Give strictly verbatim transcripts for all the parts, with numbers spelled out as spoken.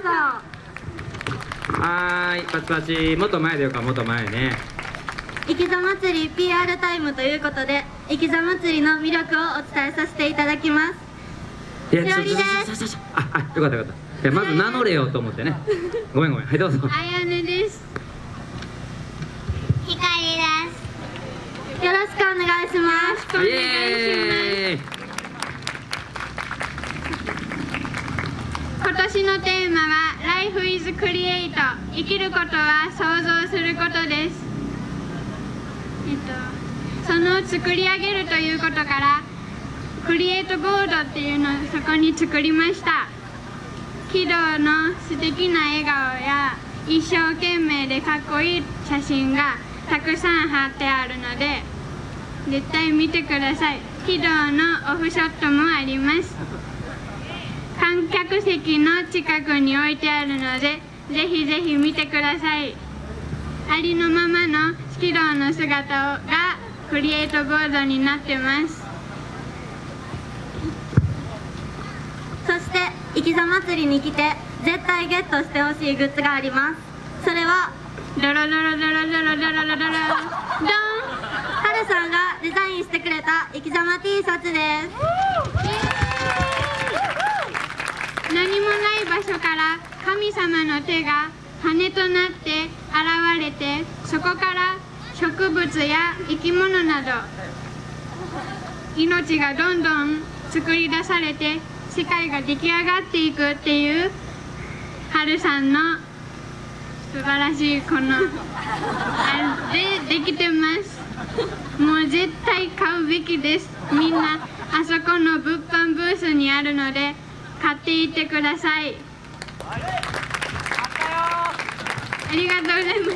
はーい、パチパチ、もっと前でよか、もっと前ね。 いきざ祭り ピーアール タイムということで、いきざ祭りの魅力をお伝えさせていただきます。 いや、 ひろりです。 あ、あ、よかったよかった。いや、まず名乗れよと思ってね。ごめんごめん、はい、どうぞ。 あやねです。ひかりです。よろしくお願いします。 イエーイ。 今年のテーマは Life is Create 生きることは想像することです。えっと、その作り上げるということからクリエイトボードっていうのをそこに作りました。喜怒の素敵な笑顔や一生懸命でかっこいい写真がたくさん貼ってあるので絶対見てください。喜怒のオフショットもあります。観客席の近くに置いてあるのでぜひぜひ見てください。ありのままの喜怒の姿がクリエイトボードになってます。 そしていきざ祭りに来て絶対ゲットしてほしいグッズがあります。それはドロドロドロドロドロドロドロドン。 はるさんがデザインしてくれたいきざま T シャツです。 何もない場所から神様の手が羽となって現れて、そこから植物や生き物など命がどんどん作り出されて世界が出来上がっていくっていう春さんの素晴らしいこのあれでできてます。もう絶対買うべきです。みんなあそこの物販ブースにあるので買っていってください。ありがとうございます。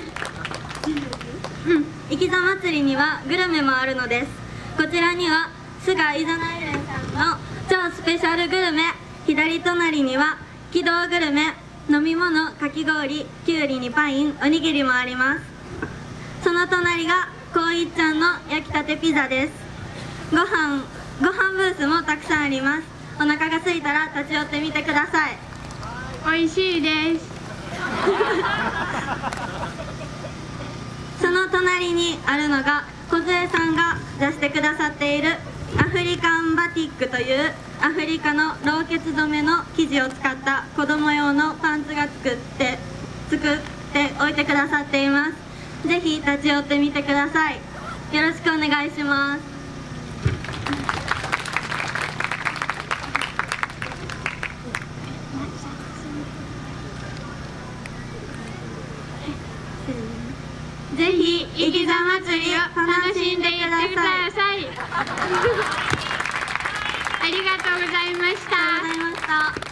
いきざ祭りにはグルメもあるのです。こちらには菅いざないれんさんの超スペシャルグルメ、左隣には機動グルメ、飲み物、かき氷、きゅうりにパイン、おにぎりもあります。その隣がこういっちゃんの焼きたてピザです。ご飯ご飯ブースもたくさんあります。お腹が空いたら立ち寄ってみてください。 美味しいです。 その隣にあるのが梢さんが出してくださっているアフリカンバティックというアフリカの老血染めの生地を使った子供用のパンツが作って作って置いてくださっています。ぜひ立ち寄ってみてください。よろしくお願いします。ぜひいきざ祭りを楽しんでいってください。 ありがとうございました。 ありがとうございました。